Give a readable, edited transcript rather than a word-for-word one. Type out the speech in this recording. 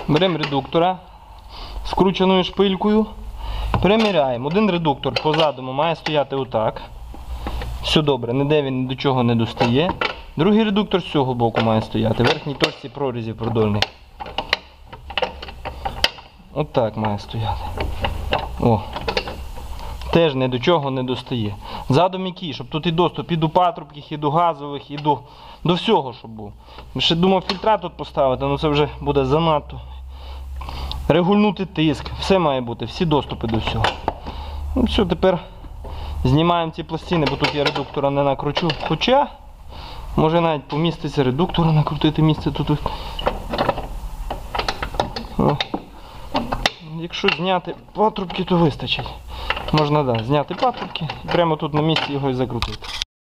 Беремо редуктора скрученою шпилькою, переміряємо. Один редуктор по задуму має стояти отак. Все добре, ніде він ні до чого не достає. Другий редуктор з цього боку має стояти, в верхній точці прорізів продольних. Отак має стояти. О. Теж ні до чого не достає. Задум який, щоб тут і доступ і до патрубків, і до газових, і до всього, щоб був. Ще думав фільтра тут поставити, але це вже буде занадто. Регульнути тиск, все має бути, всі доступи до всього. Ну все, тепер знімаємо ці пластини, бо тут я редуктора не накручу. Хоча, може навіть поміститься редуктора, накрутити місце тут. О. Якщо зняти патрубки, то вистачить. Можна, да, зняти патрубки і прямо тут на місці його і закрутити.